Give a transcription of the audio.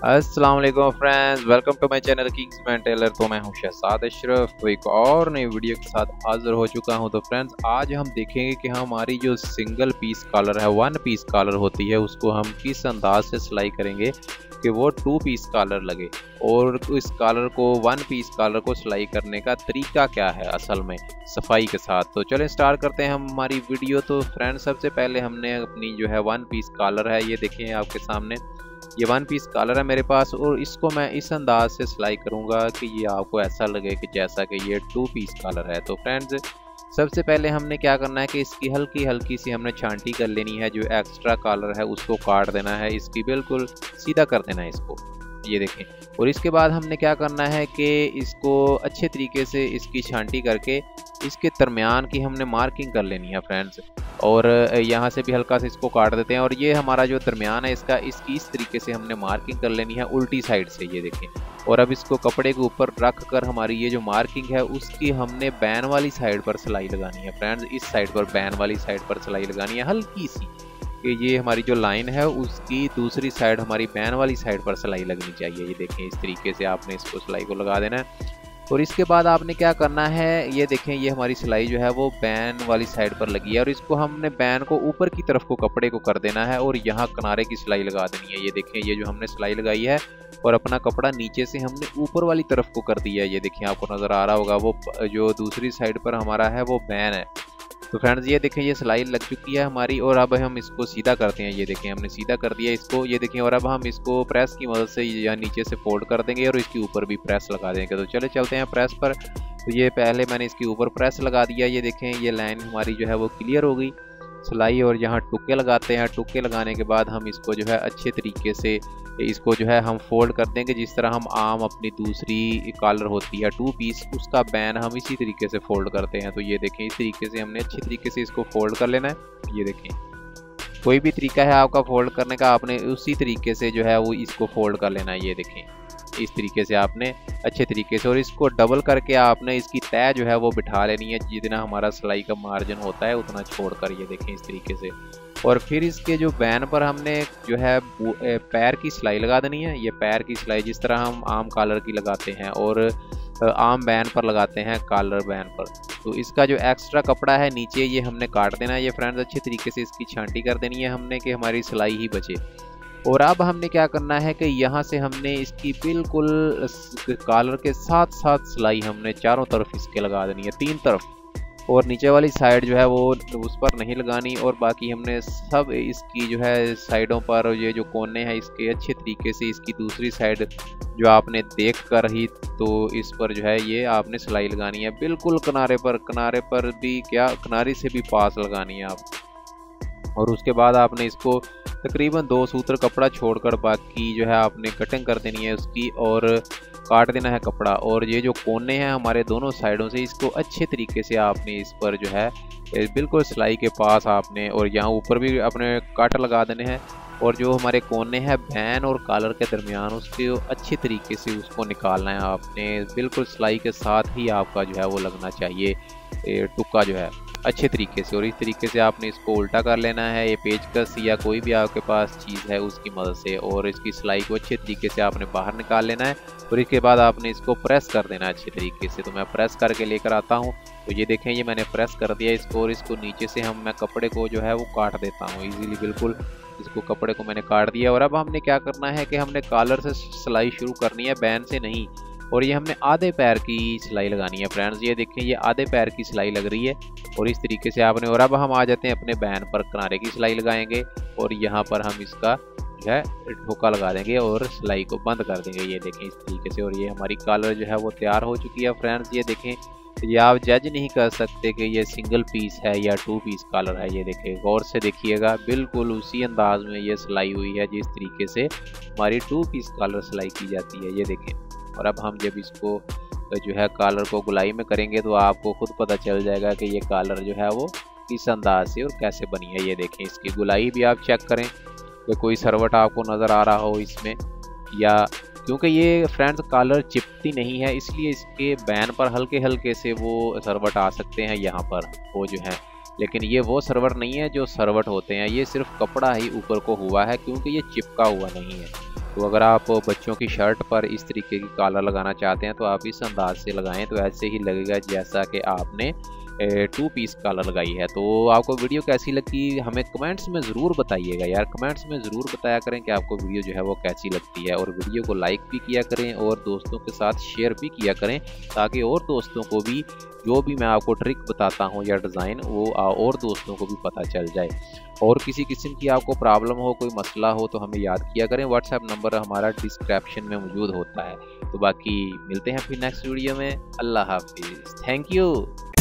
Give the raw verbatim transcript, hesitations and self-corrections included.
अस्सलाम वालेकुम friends, welcome to my channel Kings Man Tailor. तो मैं हूं शहजाद अशरफ, तो एक और नई वीडियो के साथ हाजिर हो चुका हूं। तो फ्रेंड्स आज हम देखेंगे कि हमारी जो सिंगल पीस कॉलर है, वन पीस कॉलर होती है, उसको हम किस अंदाज से सिलाई करेंगे कि वो टू पीस कॉलर लगे। और इस कॉलर को, वन पीस कॉलर को सिलाई करने का तरीका क्या है असल में सफाई के साथ। तो चलें स्टार्ट करते हैं हम हमारी वीडियो। तो फ्रेंड्स सबसे पहले हमने अपनी जो है वन पीस कॉलर है, ये देखें आपके सामने, ये वन पीस कॉलर है मेरे पास, और इसको मैं इस अंदाज से सिलाई करूंगा कि ये आपको ऐसा लगे कि जैसा कि ये टू पीस कॉलर है। तो फ्रेंड्स सबसे पहले हमने क्या करना है कि इसकी हल्की हल्की सी हमने छांटी कर लेनी है। जो एक्स्ट्रा कॉलर है उसको काट देना है, इसकी बिल्कुल सीधा कर देना है इसको, ये देखें। और इसके बाद हमने क्या करना है कि इसको अच्छे तरीके से इसकी छांटी करके इसके दरमियान की हमने मार्किंग कर लेनी है फ्रेंड्स। और यहाँ से भी हल्का से इसको काट देते हैं, और ये हमारा जो दरमियान है इसका, इसकी इस तरीके से हमने मार्किंग कर लेनी है उल्टी साइड से, ये देखें। और अब इसको कपड़े के ऊपर रख कर हमारी ये जो मार्किंग है उसकी हमने बैन वाली साइड पर सिलाई लगानी है फ्रेंड्स। इस साइड पर, बैन वाली साइड पर सिलाई लगानी है हल्की सी, कि ये हमारी जो लाइन है उसकी दूसरी साइड हमारी बैन वाली साइड पर सिलाई लगनी चाहिए। ये देखें इस तरीके से आपने इसको सिलाई को लगा देना है। और इसके बाद आपने क्या करना है, ये देखें ये हमारी सिलाई जो है वो बैन वाली साइड पर लगी है, और इसको हमने बैन को ऊपर की तरफ को कपड़े को कर देना है और यहाँ किनारे की सिलाई लगा देनी है। ये देखें ये जो हमने सिलाई लगाई है, और अपना कपड़ा नीचे से हमने ऊपर वाली तरफ को कर दिया है। ये देखिए आपको नज़र आ रहा होगा, वो जो दूसरी साइड पर हमारा है वो बैन है। तो फ्रेंड्स ये देखें ये सिलाई लग चुकी है हमारी, और अब हम इसको सीधा करते हैं। ये देखें हमने सीधा कर दिया इसको, ये देखें। और अब हम इसको प्रेस की मदद से यहाँ नीचे से फोल्ड कर देंगे और इसके ऊपर भी प्रेस लगा देंगे। तो चले चलते हैं प्रेस पर। तो ये पहले मैंने इसके ऊपर प्रेस लगा दिया, ये देखें ये लाइन हमारी जो है वो क्लियर हो गई सिलाई। और यहाँ टुक्के लगाते हैं, टुक्के लगाने के बाद हम इसको जो है अच्छे तरीके से इसको जो है हम फोल्ड कर देंगे, जिस तरह हम आम अपनी दूसरी कॉलर होती है टू पीस, उसका बैन हम इसी तरीके से फोल्ड करते हैं। तो ये देखें इस तरीके से हमने अच्छे तरीके से इसको फोल्ड कर लेना है। ये देखें कोई भी तरीका है आपका फोल्ड करने का, आपने उसी तरीके से जो है वो इसको फोल्ड कर लेना है। ये देखें इस तरीके से आपने अच्छे तरीके से, और इसको डबल करके आपने इसकी तय जो है वो बिठा लेनी है, जितना हमारा सिलाई का मार्जिन होता है उतना छोड़कर। ये देखें इस तरीके से। और फिर इसके जो बैन पर हमने जो है पैर की सिलाई लगा देनी है। ये पैर की सिलाई जिस तरह हम आम कॉलर की लगाते हैं और आम बैन पर लगाते हैं कॉलर बैन पर। तो इसका जो एक्स्ट्रा कपड़ा है नीचे ये हमने काट देना है। ये फ्रेंड्स अच्छे तरीके से इसकी छांटी कर देनी है हमने, कि हमारी सिलाई ही बचे। और अब हमने क्या करना है कि यहाँ से हमने इसकी बिल्कुल कॉलर के साथ साथ सिलाई हमने चारों तरफ इसके लगा देनी है, तीन तरफ। और नीचे वाली साइड जो है वो उस पर नहीं लगानी, और बाकी हमने सब इसकी जो है साइडों पर, ये जो कोने हैं इसके अच्छे तरीके से इसकी दूसरी साइड जो आपने देख कर ही, तो इस पर जो है ये आपने सिलाई लगानी है बिल्कुल किनारे पर, किनारे पर भी क्या, किनारे से भी पास लगानी है आप। और उसके बाद आपने इसको तकरीबन दो सूत्र कपड़ा छोड़कर बाकी जो है आपने कटिंग कर देनी है उसकी, और काट देना है कपड़ा। और ये जो कोने हैं हमारे दोनों साइडों से, इसको अच्छे तरीके से आपने इस पर जो है बिल्कुल सिलाई के पास आपने, और यहाँ ऊपर भी अपने काट लगा देने हैं। और जो हमारे कोने हैं बैन और कॉलर के दरमियान, उसके अच्छे तरीके से उसको निकालना है आपने, बिल्कुल सिलाई के साथ ही आपका जो है वो लगना चाहिए टुक्का जो है अच्छे तरीके से। और इस तरीके से आपने इसको उल्टा कर लेना है, ये पेचकस या कोई भी आपके पास चीज़ है उसकी मदद से, और इसकी सिलाई को अच्छे तरीके से आपने बाहर निकाल लेना है। और इसके बाद आपने इसको प्रेस कर देना है अच्छे तरीके से। तो मैं प्रेस करके लेकर आता हूँ। तो ये देखें ये मैंने प्रेस कर दिया इसको, और इसको नीचे से हम मैं कपड़े को जो है वो काट देता हूँ ईजीली, बिल्कुल इसको कपड़े को मैंने काट दिया। और अब हमने क्या करना है कि हमने कॉलर से सिलाई शुरू करनी है, बैन से नहीं। और ये हमने आधे पैर की सिलाई लगानी है फ्रेंड्स। ये देखें ये आधे पैर की सिलाई लग रही है, और इस तरीके से आपने। और अब हम आ जाते हैं अपने बैन पर, किनारे की सिलाई लगाएंगे, और यहाँ पर हम इसका जो है ठोका लगा देंगे और सिलाई को बंद कर देंगे। ये देखें इस तरीके से। और ये हमारी कॉलर जो है वो तैयार हो चुकी है फ्रेंड्स। ये देखें ये आप जज नहीं कर सकते कि ये सिंगल पीस है या टू पीस कॉलर है। ये देखें गौर से देखिएगा, बिल्कुल उसी अंदाज में ये सिलाई हुई है जिस तरीके से हमारी टू पीस कॉलर सिलाई की जाती है। ये देखें। और अब हम जब इसको जो है कॉलर को गुलाई में करेंगे तो आपको खुद पता चल जाएगा कि ये कॉलर जो है वो किस अंदाज से और कैसे बनी है। ये देखें इसकी गुलाई भी आप चेक करें कि कोई सरवट आपको नज़र आ रहा हो इसमें, या क्योंकि ये फ्रेंड्स कॉलर चिपती नहीं है इसलिए इसके बैन पर हल्के हल्के से वो सरवट आ सकते हैं यहाँ पर वो जो है, लेकिन ये वो सरवट नहीं है जो सरवट होते हैं। ये सिर्फ कपड़ा ही ऊपर को हुआ है क्योंकि ये चिपका हुआ नहीं है। तो अगर आप बच्चों की शर्ट पर इस तरीके की कॉलर लगाना चाहते हैं तो आप इस अंदाज से लगाएं, तो ऐसे ही लगेगा जैसा कि आपने टू पीस कॉलर लगाई है। तो आपको वीडियो कैसी लगी हमें कमेंट्स में ज़रूर बताइएगा यार, कमेंट्स में ज़रूर बताया करें कि आपको वीडियो जो है वो कैसी लगती है, और वीडियो को लाइक भी किया करें और दोस्तों के साथ शेयर भी किया करें, ताकि और दोस्तों को भी जो भी मैं आपको ट्रिक बताता हूँ या डिज़ाइन वो और दोस्तों को भी पता चल जाए। और किसी किस्म की आपको प्रॉब्लम हो, कोई मसला हो तो हमें याद किया करें, व्हाट्सएप नंबर हमारा डिस्क्रिप्शन में मौजूद होता है। तो बाकी मिलते हैं फिर नेक्स्ट वीडियो में। अल्लाह हाफिज़, थैंक यू।